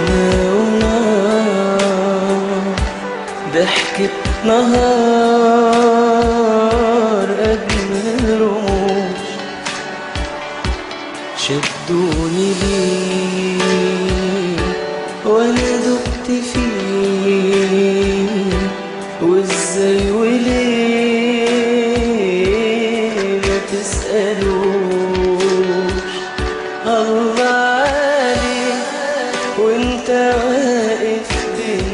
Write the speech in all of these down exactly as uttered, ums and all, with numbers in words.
جنة ونار، ضحكة نهار أجمل رموش، شدوني ليه وأنا دبت فيه، وإزاي وليه ما تسألوش. الله عليك وانت واقف بين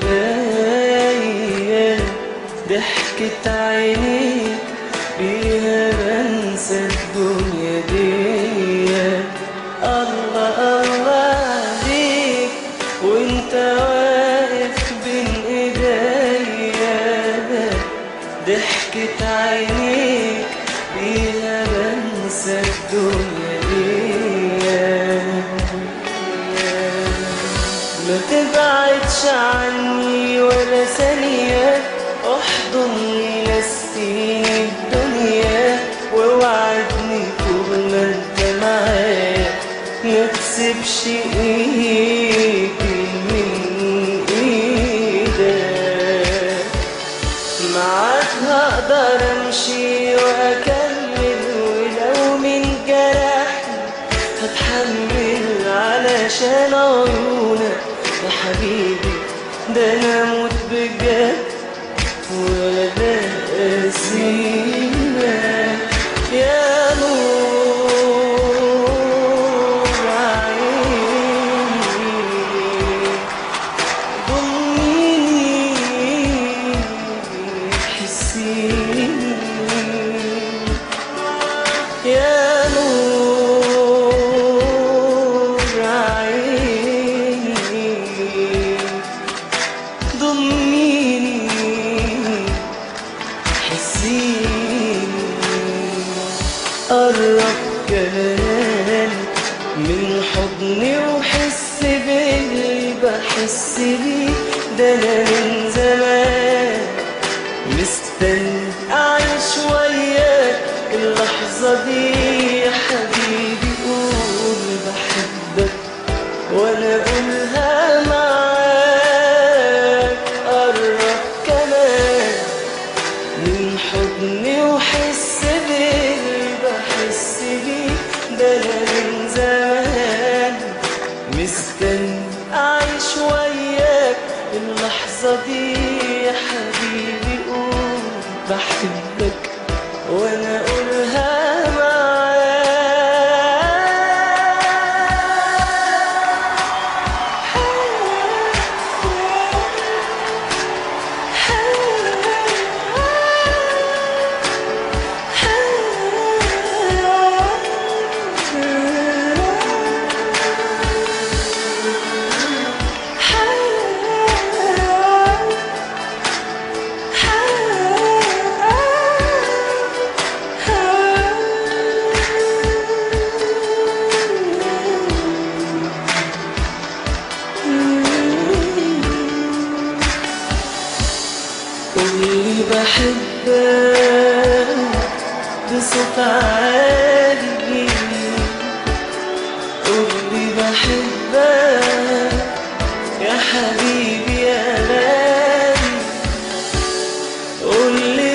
ايديا، ضحكة عينيك بيها بنسى الدنيا ديا. الله الله عليك وانت واقف بين ايديا، ضحكة عينيك بيها بنسى الدنيا ديا. ما تبعدش عني ولا ثانية، احضني نسيني الدنيا، ووعدني طول ما انت معايا ما تسيبش ايدي من ايدك. معاك هقدر امشي واكمل، ولو من جرحني هتحمل علشان عيونك يا حبيبي. ده انا اموت بجد ولا اسيبك يا نور عيني. ضميني حسيني يا نور عيني. ضميني حسيني، قرب كمان من حضني وحس باللي بحس بيه. ده انا من زمان مستني اعيش وياك اللحظة دي يا حبيبي. قول بحبك وانا اقولها معاك. قرب كمان من حضني وحس باللي بحس بيه. ده انا من زمان مستني اعيش وياك اللحظة دي يا حبيبي. قول بحبك وانا اقولها قولي بحبك بصوت عالي. قولي بحبك يا حبيبي يا غالي. قولي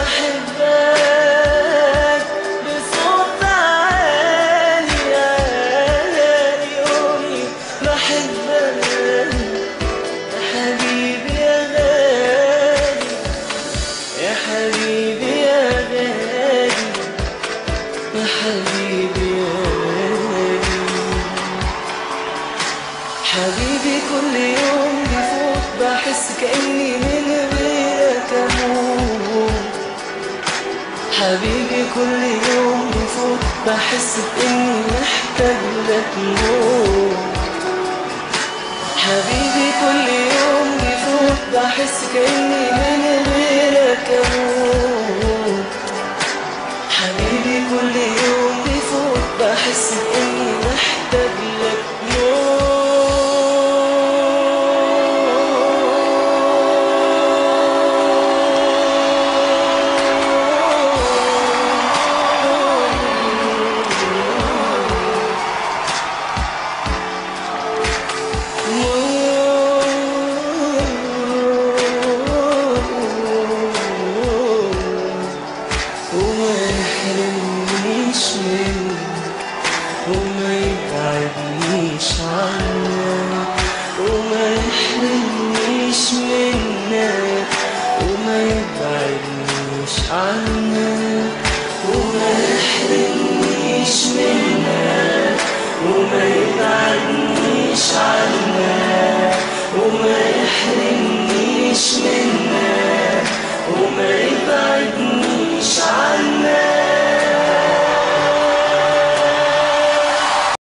بحبك بصوت عالي عالي. قولي بحبك يا حبيبي يا غالي، يا حبيبي يا غالي، يا حبيبي يا غالي. حبيبي كل يوم بيفوت بحس كأني من غيرك أموت. حبيبي كل يوم بيفوت بحس بإني محتاج لك موت. حبيبي كل يوم بيفوت بحس كأني من غيرك أموت. حبيبي كل يوم بيفوت بحس إني محتاج لك موت. Oh مش عندي